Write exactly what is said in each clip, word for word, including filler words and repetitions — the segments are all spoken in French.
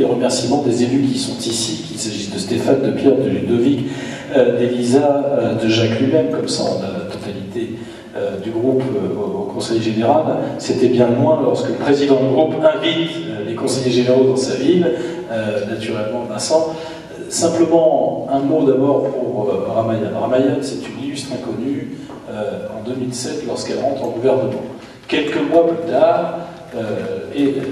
les remerciements des élus qui sont ici, qu'il s'agisse de Stéphane, de Pierre, de Ludovic, euh, d'Elisa, euh, de Jacques lui-même, comme ça on a la totalité euh, du groupe euh, au, au Conseil général. C'était bien moins lorsque le président du groupe invite euh, les conseillers généraux dans sa ville, euh, naturellement Vincent. Simplement, un mot d'abord pour euh, Ramayad. Ramayad, c'est une illustre inconnue euh, en deux mille sept lorsqu'elle rentre en gouvernement. Quelques mois plus tard, euh, et, euh,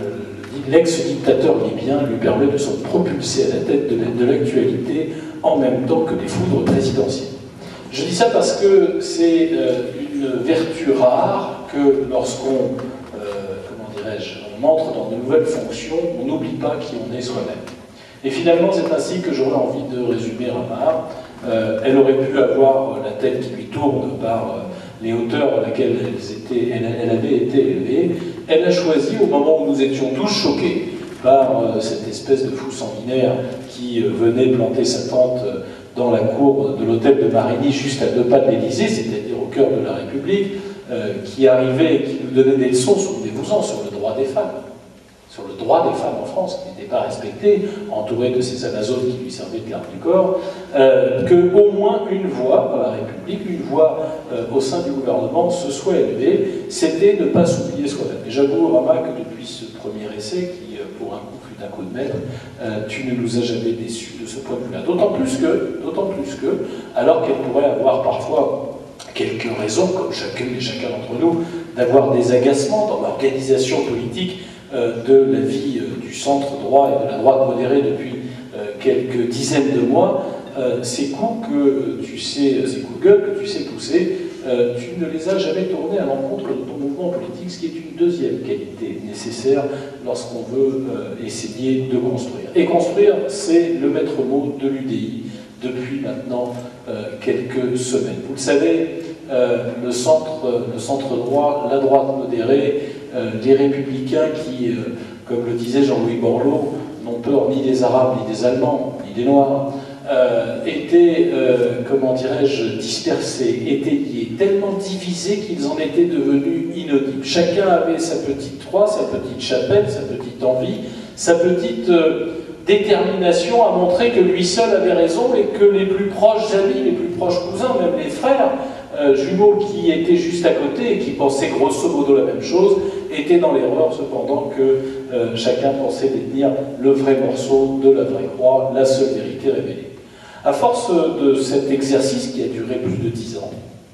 l'ex-dictateur libyen lui permet de se propulser à la tête de l'actualité en même temps que les foudres présidentielles. Je dis ça parce que c'est euh, une vertu rare que lorsqu'on, euh, comment dirais-je, on entre dans de nouvelles fonctions, on n'oublie pas qui on est soi-même. Et finalement, c'est ainsi que j'aurais envie de résumer Ramar. Euh, elle aurait pu avoir la tête qui lui tourne par euh, les hauteurs à laquelle elles étaient, elle, elle avait été élevée. Elle a choisi, au moment où nous étions tous choqués par euh, cette espèce de fou sanguinaire qui euh, venait planter sa tente euh, dans la cour de l'hôtel de Marigny, juste à deux pas de l'Élysée, c'est-à-dire au cœur de la République, euh, qui arrivait et qui nous donnait des leçons, souvenez-vous-en, sur le droit des femmes. Sur le droit des femmes en France, qui n'était pas respecté, entouré de ces Amazones qui lui servaient de garde du corps, euh, qu'au moins une voix dans la République, une voix euh, au sein du gouvernement se soit élevée, c'était ne pas s'oublier soi-même. Et j'avoue, Rama, que depuis ce premier essai, qui euh, pour un coup fut un coup de maître, euh, tu ne nous as jamais déçus de ce point de vue-là. D'autant plus que, d'autant plus que, alors qu'elle pourrait avoir parfois quelques raisons, comme chacun et chacun d'entre nous, d'avoir des agacements dans l'organisation politique Euh, de la vie euh, du centre droit et de la droite modérée depuis euh, quelques dizaines de mois, euh, ces coups que tu sais, ces coups de gueule que tu sais pousser, euh, tu ne les as jamais tournés à l'encontre de ton mouvement politique, ce qui est une deuxième qualité nécessaire lorsqu'on veut euh, essayer de construire. Et construire, c'est le maître mot de l'U D I depuis maintenant euh, quelques semaines. Vous le savez, euh, le centre, le centre droit, la droite modérée, Euh, les républicains qui, euh, comme le disait Jean-Louis Borloo, n'ont peur ni des Arabes, ni des Allemands, ni des Noirs, euh, étaient, euh, comment dirais-je, dispersés, étaient liés, tellement divisés qu'ils en étaient devenus inaudibles. Chacun avait sa petite croix, sa petite chapelle, sa petite envie, sa petite euh, détermination à montrer que lui seul avait raison et que les plus proches amis, les plus proches cousins, même les frères, Euh, jumeaux qui étaient juste à côté et qui pensaient grosso modo la même chose, étaient dans l'erreur cependant que euh, chacun pensait détenir le vrai morceau de la vraie croix, la seule vérité révélée. À force de cet exercice qui a duré plus de dix ans,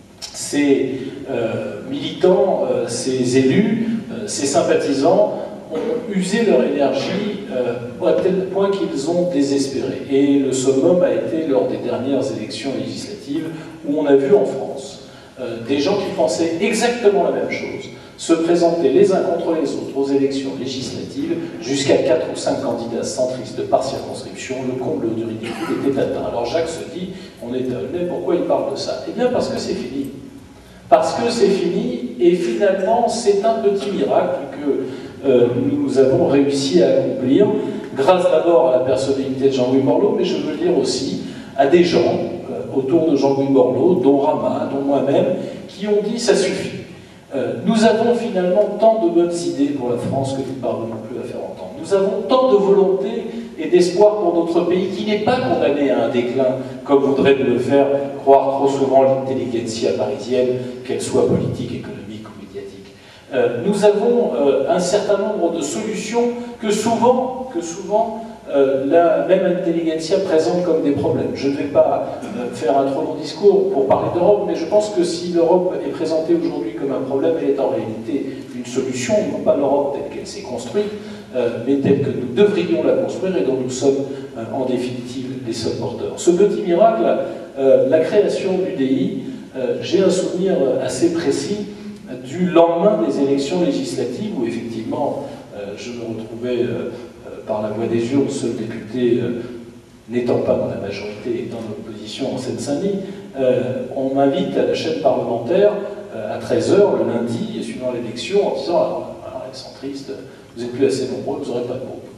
ces euh, militants, euh, ces élus, euh, ces sympathisants ont usé leur énergie euh, à tel point qu'ils ont désespéré. Et le summum a été lors des dernières élections législatives où on a vu en France euh, des gens qui pensaient exactement la même chose se présenter les uns contre les autres aux élections législatives, jusqu'à quatre ou cinq candidats centristes par circonscription. Le comble du ridicule était atteint. Alors Jacques se dit, on est étonné, pourquoi il parle de ça? Eh bien parce que c'est fini. Parce que c'est fini, et finalement c'est un petit miracle que euh, nous avons réussi à accomplir, grâce d'abord à la personnalité de Jean-Louis Borloo, mais je veux le dire aussi à des gens euh, autour de Jean-Louis Borloo, dont Rama, dont moi-même, qui ont dit ça suffit. Euh, nous avons finalement tant de bonnes idées pour la France que nous ne parvenons plus à faire entendre. Nous avons tant de volonté et d'espoir pour notre pays qui n'est pas condamné à un déclin, comme voudrait le faire croire trop souvent l'intelligentsia parisienne, qu'elle soit politique, économique ou médiatique. Euh, nous avons euh, un certain nombre de solutions que souvent, que souvent euh, la même intelligentsia présente comme des problèmes. Je ne vais pas euh, faire un trop long discours pour parler d'Europe, mais je pense que si l'Europe est présentée aujourd'hui comme un problème, elle est en réalité une solution, non pas l'Europe telle qu'elle s'est construite, euh, mais telle que nous devrions la construire et dont nous sommes euh, en définitive les seuls porteurs. Ce petit miracle, euh, la création du D I, euh, j'ai un souvenir assez précis du lendemain des élections législatives où effectivement euh, je me retrouvais euh, euh, par la voie des urnes, seul député euh, n'étant pas dans la majorité et dans l'opposition en Seine-Saint-Denis, euh, on m'invite à la chaîne parlementaire euh, à treize heures le lundi, suivant l'élection, en disant alors, alors les centristes, vous n'êtes plus assez nombreux, vous n'aurez pas de groupe.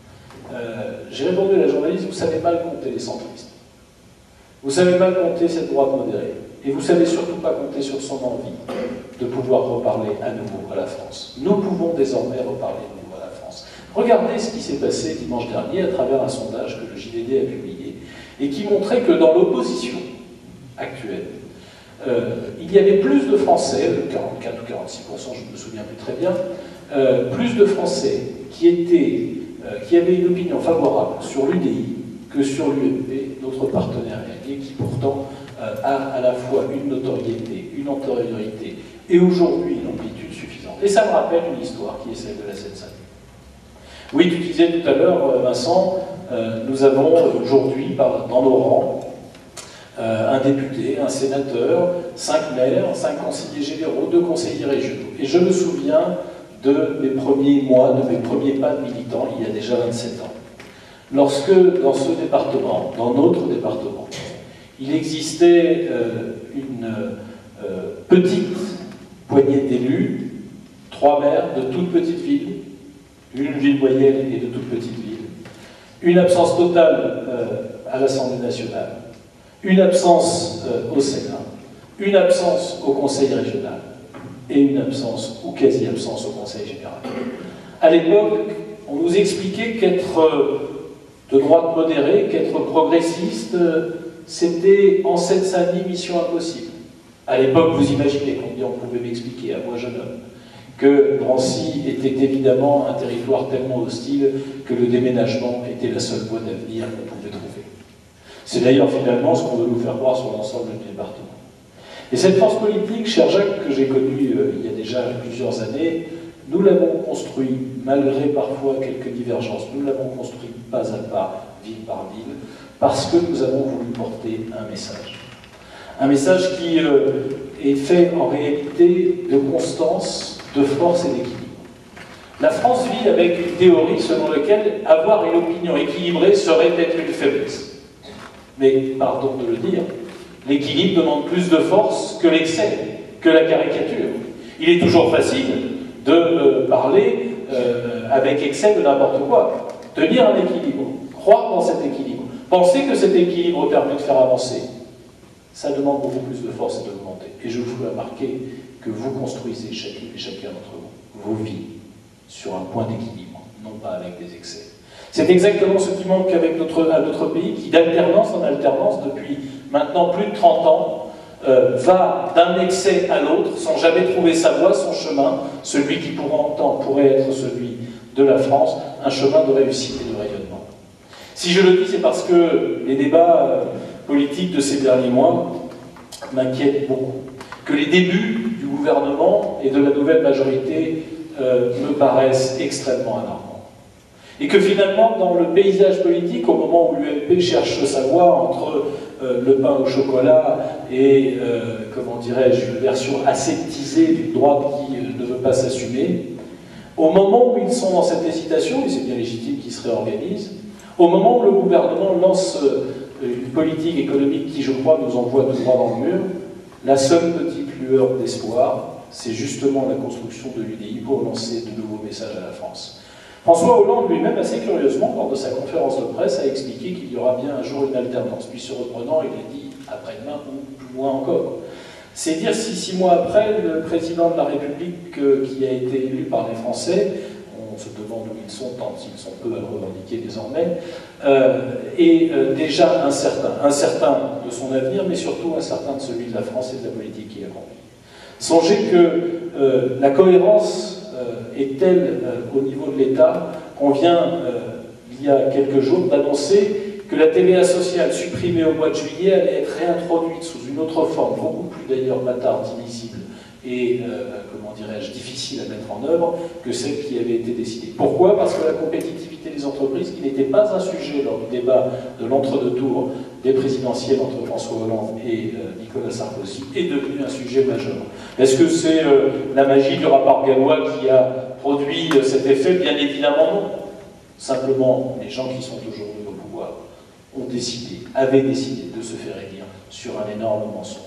Euh, J'ai répondu à la journaliste, vous savez mal compter les centristes. Vous savez mal compter cette droite modérée. Et vous savez surtout pas compter sur son envie de pouvoir reparler à nouveau à la France. Nous pouvons désormais reparler à nouveau à la France. Regardez ce qui s'est passé dimanche dernier à travers un sondage que le J D D a publié et qui montrait que dans l'opposition actuelle, euh, il y avait plus de Français, quarante-quatre ou quarante-six pour cent, je ne me souviens plus très bien, euh, plus de Français qui, étaient, euh, qui avaient une opinion favorable sur l'U D I que sur l'U M P, notre partenaire allié, qui pourtant euh, a à la fois une notoriété, une antériorité et aujourd'hui une amplitude suffisante. Et ça me rappelle une histoire qui est celle de la Seine-Saint-Denis. Oui, tu disais tout à l'heure, Vincent, euh, nous avons aujourd'hui dans nos rangs euh, un député, un sénateur, cinq maires, cinq conseillers généraux, deux conseillers régionaux. Et je me souviens de mes premiers mois, de mes premiers pas de militant, il y a déjà vingt-sept ans. Lorsque, dans ce département, dans notre département, il existait euh, une euh, petite poignée d'élus, trois maires de toutes petites villes, une ville moyenne et de toute petite ville, une absence totale euh, à l'Assemblée nationale, une absence euh, au Sénat, une absence au Conseil régional et une absence ou quasi-absence au Conseil général. À l'époque, on nous expliquait qu'être euh, de droite modérée, qu'être progressiste, euh, c'était en Seine-Saint-Denis mission impossible. À l'époque, vous imaginez combien on pouvait m'expliquer, à moi jeune homme, que Drancy était évidemment un territoire tellement hostile que le déménagement était la seule voie d'avenir qu'on pouvait trouver. C'est d'ailleurs finalement ce qu'on veut nous faire croire sur l'ensemble du département. Et cette force politique, cher Jacques, que j'ai connue euh, il y a déjà plusieurs années, nous l'avons construit, malgré parfois quelques divergences, nous l'avons construit pas à pas, ville par ville, parce que nous avons voulu porter un message. Un message qui euh, est fait en réalité de constance, de force et d'équilibre. La France vit avec une théorie selon laquelle avoir une opinion équilibrée serait être une faiblesse. Mais, pardon de le dire, l'équilibre demande plus de force que l'excès, que la caricature. Il est toujours facile de euh, parler euh, avec excès de n'importe quoi. Tenir un équilibre, croire dans cet équilibre, penser que cet équilibre permet de faire avancer, ça demande beaucoup plus de force et de volonté. Et je vous remarquer que vous construisez chacune et chacun d'entre vous vos vies sur un point d'équilibre, non pas avec des excès. C'est exactement ce qui manque avec notre, à notre pays, qui d'alternance en alternance, depuis maintenant plus de trente ans, euh, va d'un excès à l'autre, sans jamais trouver sa voie, son chemin, celui qui pourtant pourrait être celui de la France, un chemin de réussite et de rayonnement. Si je le dis, c'est parce que les débats euh, politiques de ces derniers mois m'inquiètent beaucoup. Que les débuts du gouvernement et de la nouvelle majorité euh, me paraissent extrêmement alarmants. Et que finalement, dans le paysage politique, au moment où l'U M P cherche sa voie entre euh, le pain au chocolat et, euh, comment dirais-je, une version aseptisée d'une droite qui euh, ne veut pas s'assumer, au moment où ils sont dans cette hésitation, et c'est bien légitime qu'ils se réorganisent, au moment où le gouvernement lance euh, une politique économique qui, je crois, nous envoie de droit dans le mur, la seule petite lueur d'espoir, c'est justement la construction de l'U D I pour lancer de nouveaux messages à la France. François Hollande lui-même, assez curieusement, lors de sa conférence de presse, a expliqué qu'il y aura bien un jour une alternance. Puis se reprenant, il a dit après-demain ou plus loin encore. C'est dire si six mois après, le président de la République euh, qui a été élu par les Français, on se demande où ils sont, tant ils sont peu à le revendiquer désormais, euh, est euh, déjà incertain. Incertain de son avenir, mais surtout incertain de celui de la France et de la politique qui a conduit. Songez que euh, la cohérence euh, est telle euh, au niveau de l'État qu'on vient, euh, il y a quelques jours, d'annoncer que la T V A sociale supprimée au mois de juillet allait être réintroduite sous une autre forme, beaucoup plus d'ailleurs bâtarde, illisible et, euh, comment dirais-je, difficile à mettre en œuvre que celle qui avait été décidée. Pourquoi? Parce que la compétitivité des entreprises, qui n'était pas un sujet lors du débat de l'entre-deux tours des présidentielles entre François Hollande et euh, Nicolas Sarkozy, est devenu un sujet majeur. Est-ce que c'est euh, la magie du rapport gallois qui a produit euh, cet effet? Bien évidemment non. Simplement, les gens qui sont aujourd'hui au pouvoir ont décidé, avaient décidé de se faire élire sur un énorme mensonge.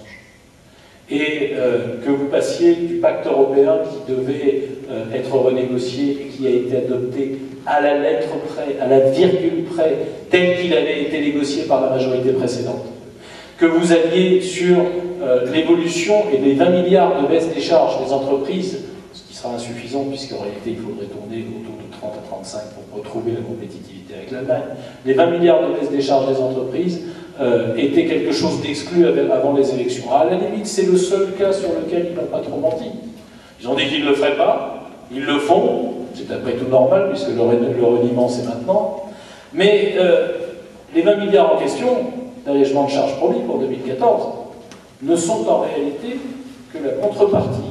Et euh, que vous passiez du pacte européen qui devait euh, être renégocié et qui a été adopté à la lettre près, à la virgule près, tel qu'il avait été négocié par la majorité précédente. Que vous alliez sur euh, l'évolution et les vingt milliards de baisse des charges des entreprises, ce qui sera insuffisant puisqu'en réalité il faudrait tourner autour de trente à trente-cinq pour retrouver la compétitivité avec l'Allemagne. Les vingt milliards de baisse des charges des entreprises euh, étaient quelque chose d'exclu avant les élections. À la limite, c'est le seul cas sur lequel ils n'ont pas trop menti. Ils ont dit qu'ils ne le feraient pas, ils le font, c'est après tout normal puisque le, le reniement c'est maintenant. Mais euh, les vingt milliards en question d'allègement de charges promis pour deux mille quatorze ne sont en réalité que la contrepartie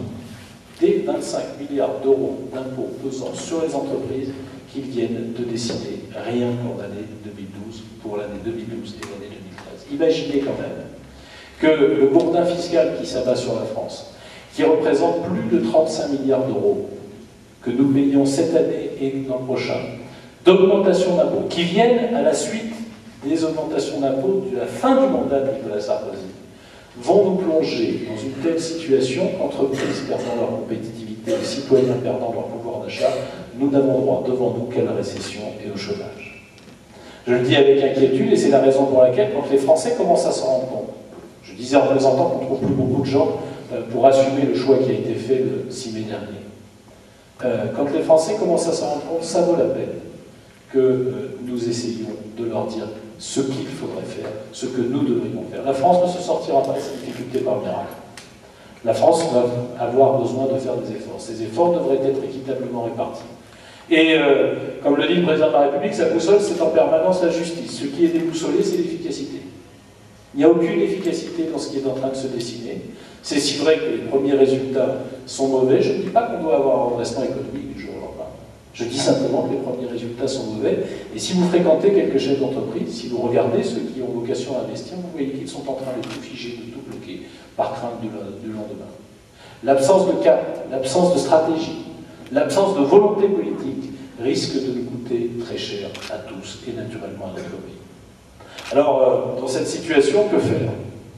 des vingt-cinq milliards d'euros d'impôts pesant sur les entreprises qu'ils viennent de décider rien qu'en l'année deux mille douze, pour l'année deux mille douze et l'année deux mille treize. Imaginez quand même que le bourdin fiscal qui s'abat sur la France, qui représente plus de trente-cinq milliards d'euros, que nous payons cette année et l'an prochain, d'augmentation d'impôts, qui viennent à la suite des augmentations d'impôts de la fin du mandat de Nicolas Sarkozy, vont nous plonger dans une telle situation qu'entreprises perdant leur compétitivité et citoyens perdant leur pouvoir d'achat, nous n'avons droit devant nous qu'à la récession et au chômage. Je le dis avec inquiétude et c'est la raison pour laquelle, quand les Français commencent à s'en rendre compte, je disais en présentant qu'on ne trouve plus beaucoup de gens pour assumer le choix qui a été fait le six mai dernier. Euh, quand les Français commencent à s'en rendre compte, ça vaut la peine que euh, nous essayions de leur dire ce qu'il faudrait faire, ce que nous devrions faire. La France ne se sortira pas de cette difficulté par miracle. La France va avoir besoin de faire des efforts. Ces efforts devraient être équitablement répartis. Et euh, comme le dit le président de la République, sa boussole, c'est en permanence la justice. Ce qui est déboussolé, c'est l'efficacité. Il n'y a aucune efficacité dans ce qui est en train de se dessiner. C'est si vrai que les premiers résultats sont mauvais. Je ne dis pas qu'on doit avoir un redressement économique du jour au lendemain. Je dis simplement que les premiers résultats sont mauvais. Et si vous fréquentez quelques chefs d'entreprise, si vous regardez ceux qui ont vocation à investir, vous voyez qu'ils sont en train de tout figer, de tout bloquer, par crainte du lendemain. L'absence de cap, l'absence de stratégie, l'absence de volonté politique risque de nous coûter très cher à tous et naturellement à notre pays. Alors, euh, dans cette situation, que faire?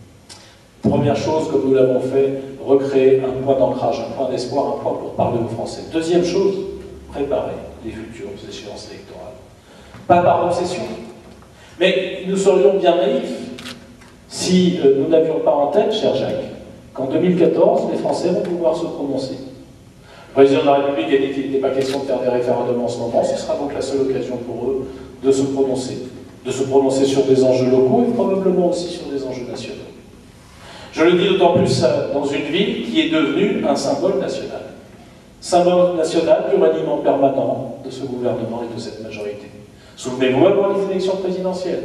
Première chose, comme nous l'avons fait, recréer un point d'ancrage, un point d'espoir, un point pour parler aux Français. Deuxième chose, préparer les futures échéances électorales. Pas par obsession, mais nous serions bien naïfs si euh, nous n'avions pas en tête, cher Jacques, qu'en deux mille quatorze, les Français vont pouvoir se prononcer. Le président de la République a dit qu'il n'était pas question de faire des référendums en ce moment, ce sera donc la seule occasion pour eux de se prononcer. De se prononcer sur des enjeux locaux et probablement aussi sur des enjeux nationaux. Je le dis d'autant plus dans une ville qui est devenue un symbole national. Symbole national du reniement permanent de ce gouvernement et de cette majorité. Souvenez-vous avant les élections présidentielles.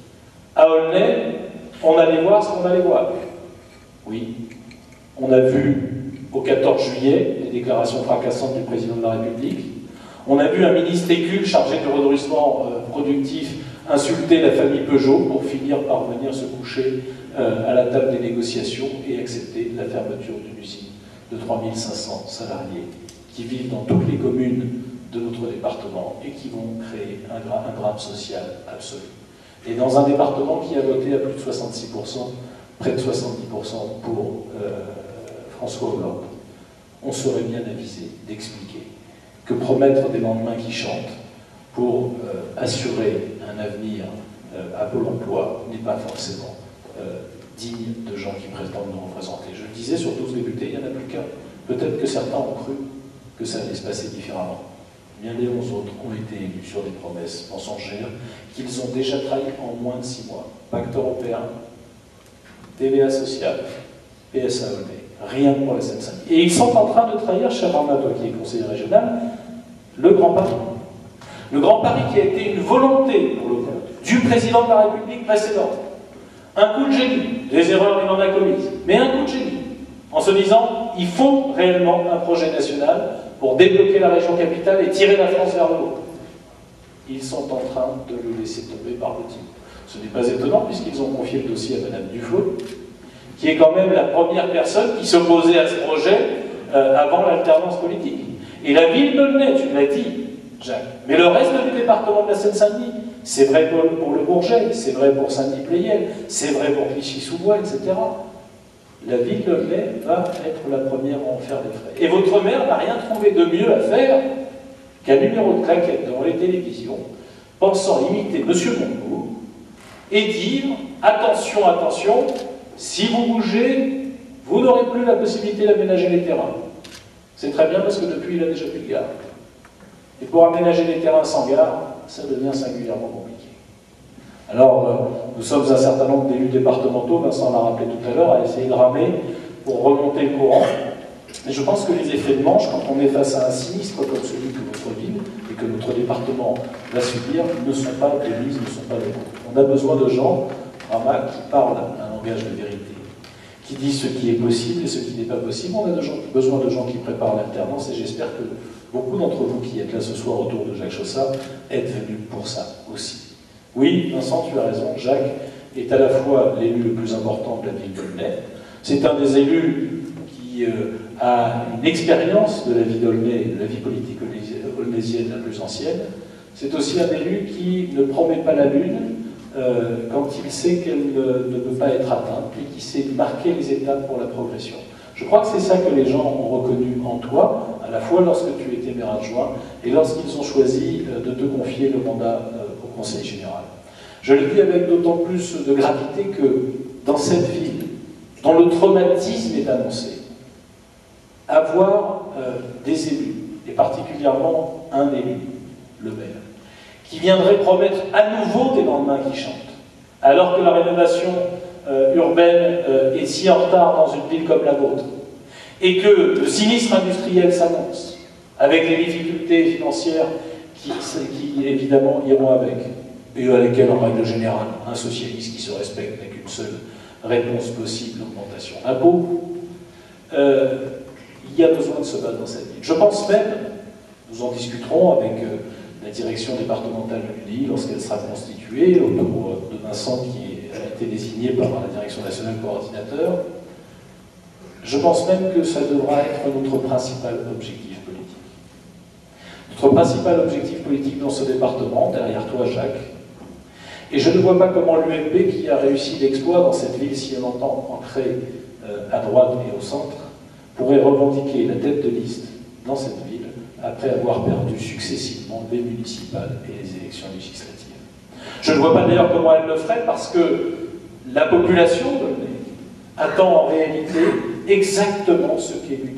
À Aulnay, on allait voir ce qu'on allait voir. Oui, on a vu au quatorze juillet les déclarations fracassantes du président de la République. On a vu un ministre écu chargé du redressement euh, productif insulter la famille Peugeot pour finir par venir se coucher euh, à la table des négociations et accepter la fermeture d'une usine de trois mille cinq cents salariés qui vivent dans toutes les communes de notre département et qui vont créer un, gra un drame social absolu. Et dans un département qui a voté à plus de soixante-six pour cent, près de soixante-dix pour cent pour euh, François Hollande, on serait bien avisé d'expliquer que promettre des lendemains qui chantent pour euh, assurer un avenir euh, à Pôle emploi n'est pas forcément euh, digne de gens qui prétendent nous représenter. Je le disais, sur douze députés, il n'y en a plus qu'un. Peut-être que certains ont cru que ça allait se passer différemment. Bien les onze autres ont été élus sur des promesses mensongères qu'ils ont déjà trahies en moins de six mois. Pacte européen, T V A social, P S A Aulnay, rien pour la Seine-Saint-Denis. Et ils sont en train de trahir, cher Arnaud, toi qui est conseiller régional, le Grand Paris. Le Grand Paris qui a été une volonté pour le compte du président de la République précédente. Un coup de génie, des erreurs il en a commises, mais un coup de génie, en se disant, il faut réellement un projet national pour débloquer la région capitale et tirer la France vers le haut. Ils sont en train de le laisser tomber par le titre. Ce n'est pas étonnant puisqu'ils ont confié le dossier à Madame Duflot, qui est quand même la première personne qui s'opposait à ce projet euh, avant l'alternance politique. Et la ville d'Aulnay, tu l'as dit, Jacques, mais le reste du département de la Seine-Saint-Denis, c'est vrai pour, pour le Bourget, c'est vrai pour Saint-Denis-Pleyel, c'est vrai pour Clichy-sous-Bois, et cetera. La ville d'Aulnay va être la première à en faire des frais. Et votre maire n'a rien trouvé de mieux à faire qu'un numéro de claquette devant les télévisions, pensant imiter M. Montebourg, et dire, attention, attention, si vous bougez, vous n'aurez plus la possibilité d'aménager les terrains. C'est très bien parce que depuis, il a déjà plus de gare. Et pour aménager les terrains sans gare, ça devient singulièrement compliqué. Alors, euh, nous sommes un certain nombre d'élus départementaux, Vincent l'a rappelé tout à l'heure, à essayer de ramer pour remonter le courant. Mais je pense que les effets de manche, quand on est face à un sinistre comme celui que votre ville et que notre département va subir, ne sont pas de mise, ne sont pas de vôtres. On a besoin de gens, Rama, qui parlent un langage de vérité, qui disent ce qui est possible et ce qui n'est pas possible. On a de gens, besoin de gens qui préparent l'alternance et j'espère que beaucoup d'entre vous qui êtes là ce soir autour de Jacques Chaussat êtes venus pour ça aussi. Oui, Vincent, tu as raison, Jacques est à la fois l'élu le plus important de la ville d'Aulnay. C'est un des élus qui euh, a une expérience de la vie d'Aulnay, de la vie politique aulnaysienne la plus ancienne. C'est aussi un élu qui ne promet pas la lune euh, quand il sait qu'elle ne, ne peut pas être atteinte et qui sait marquer les étapes pour la progression. Je crois que c'est ça que les gens ont reconnu en toi, à la fois lorsque tu étais maire adjoint et lorsqu'ils ont choisi euh, de te confier le mandat euh, au Conseil général. Je le dis avec d'autant plus de gravité que dans cette ville, dont le traumatisme est annoncé, avoir euh, des élus, et particulièrement un élu, le maire, qui viendrait promettre à nouveau des lendemains qui chantent, alors que la rénovation euh, urbaine euh, est si en retard dans une ville comme la vôtre, et que le sinistre industriel s'annonce, avec les difficultés financières qui, qui évidemment iront avec, et à lesquelles, en règle générale, un socialiste qui se respecte n'a qu'une seule réponse possible, l'augmentation d'impôts, euh, il y a besoin de se battre dans cette ville. Je pense même, nous en discuterons avec euh, la direction départementale de l'U D I lorsqu'elle sera constituée, autour de Vincent qui a été désigné par la direction nationale coordinateur, je pense même que ça devra être notre principal objectif politique. Notre principal objectif politique dans ce département, derrière toi Jacques, et je ne vois pas comment l'U M P, qui a réussi l'exploit dans cette ville si longtemps ancrée euh, à droite et au centre, pourrait revendiquer la tête de liste dans cette ville après avoir perdu successivement les municipales et les élections législatives. Je ne vois pas d'ailleurs comment elle le ferait parce que la population de l'Aulnay attend en réalité exactement ce qu'est l'U D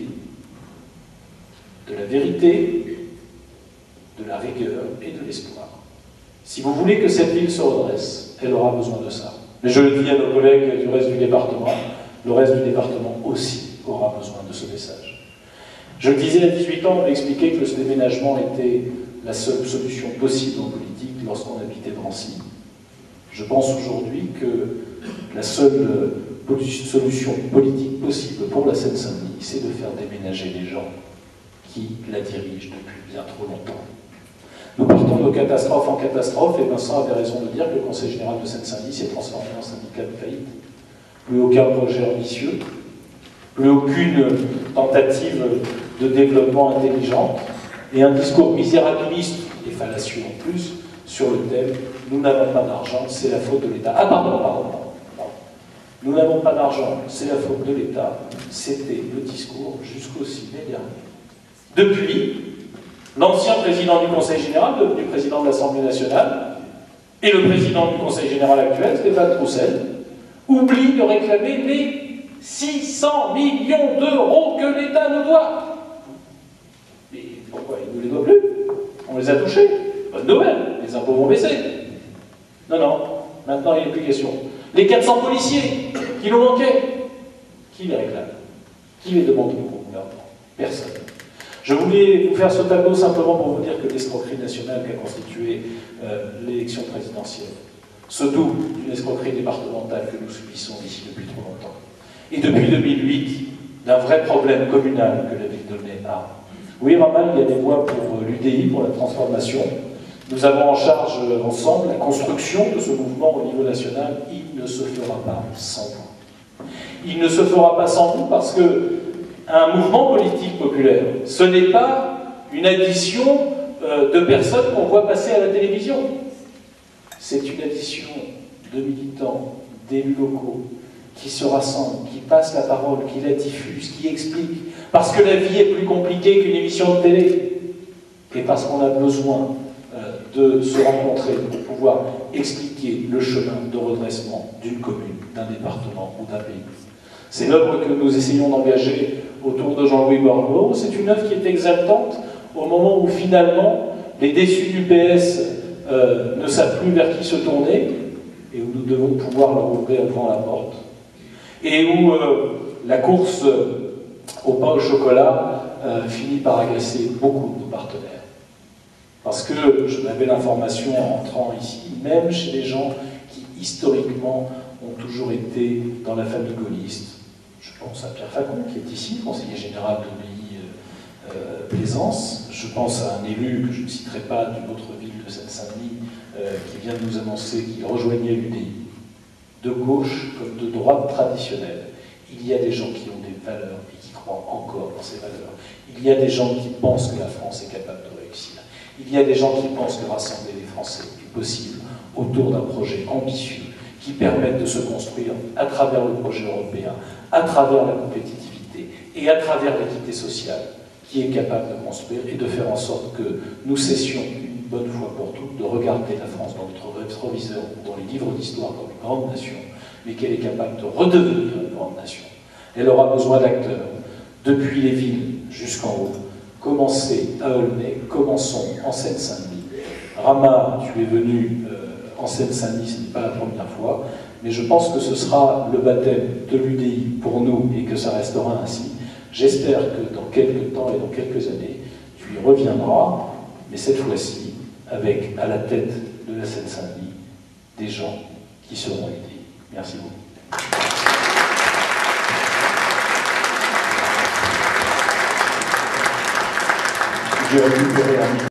I. De la vérité, de la rigueur et de l'espoir. Si vous voulez que cette ville se redresse, elle aura besoin de ça. Mais je le dis à nos collègues du reste du département, le reste du département aussi aura besoin de ce message. Je le disais à dix-huit ans, on m'expliquait que ce déménagement était la seule solution possible en politique lorsqu'on habitait Drancy. Je pense aujourd'hui que la seule solution politique possible pour la Seine-Saint-Denis, c'est de faire déménager les gens qui la dirigent depuis bien trop longtemps. Nous partons de catastrophe en catastrophe, et Vincent avait raison de dire que le Conseil général de Seine-Saint-Denis s'est transformé en syndicat de faillite. Plus aucun projet ambitieux, plus aucune tentative de développement intelligente, et un discours misérabiliste et fallacieux en plus sur le thème « Nous n'avons pas d'argent, c'est la faute de l'État ». Ah pardon, pardon, pardon. Nous n'avons pas d'argent, c'est la faute de l'État. C'était le discours jusqu'au six mai dernier. Depuis, l'ancien président du Conseil général, devenu président de l'Assemblée nationale, et le président du Conseil général actuel, Stéphane Troussel, oublie de réclamer les six cents millions d'euros que l'État nous doit. Et pourquoi il ne les doit plus? On les a touchés. Bonne nouvelle, les impôts vont baisser. Non, non, maintenant il n'y a plus question. Les quatre cents policiers qui nous manquaient, qui les réclame? Qui les demande au gouvernement? Personne. Je voulais vous faire ce tableau simplement pour vous dire que l'escroquerie nationale qui a constitué euh, l'élection présidentielle se double d'une escroquerie départementale que nous subissons ici depuis trop longtemps. Et depuis deux mille huit, d'un vrai problème communal que la ville d'Aulnay a. Oui, Ramal, il y a des voies pour l'U D I, pour la transformation. Nous avons en charge ensemble la construction de ce mouvement au niveau national. Il ne se fera pas sans vous. Il ne se fera pas sans vous parce que un mouvement politique populaire, ce n'est pas une addition euh, de personnes qu'on voit passer à la télévision. C'est une addition de militants, d'élus locaux, qui se rassemblent, qui passent la parole, qui la diffusent, qui expliquent, parce que la vie est plus compliquée qu'une émission de télé, et parce qu'on a besoin euh, de se rencontrer pour pouvoir expliquer le chemin de redressement d'une commune, d'un département ou d'un pays. C'est l'œuvre que nous essayons d'engager autour de Jean-Louis Borloo. C'est une œuvre qui est exaltante au moment où finalement les déçus du P S euh, ne savent plus vers qui se tourner et où nous devons pouvoir leur ouvrir devant la porte. Et où euh, la course au pain au chocolat euh, finit par agacer beaucoup de nos partenaires. Parce que je n'avais l'information en entrant ici, même chez les gens qui historiquement ont toujours été dans la famille gaulliste. Je pense à Pierre Facon, qui est ici, conseiller général de l'U I euh, Plaisance. Je pense à un élu que je ne citerai pas d'une autre ville de Seine-Saint-Denis, euh, qui vient de nous annoncer qu'il rejoignait l'U D I. De gauche comme de droite traditionnelle, il y a des gens qui ont des valeurs et qui croient encore dans ces valeurs. Il y a des gens qui pensent que la France est capable de réussir. Il y a des gens qui pensent que rassembler les Français est possible autour d'un projet ambitieux qui permette de se construire à travers le projet européen, à travers la compétitivité et à travers l'équité sociale, qui est capable de construire et de faire en sorte que nous cessions une bonne fois pour toutes de regarder la France dans notre rétroviseur ou dans les livres d'histoire comme une grande nation, mais qu'elle est capable de redevenir une grande nation. Elle aura besoin d'acteurs, depuis les villes jusqu'en haut. Commencez à Aulnay, commençons en Seine-Saint-Denis. Rama, tu es venu euh, en Seine-Saint-Denis, ce n'est pas la première fois, mais je pense que ce sera le baptême de l'U D I pour nous et que ça restera ainsi. J'espère que dans quelques temps et dans quelques années, tu y reviendras, mais cette fois-ci, avec à la tête de la Seine-Saint-Denis, des gens qui seront U D I. Merci beaucoup. J'ai récupéré un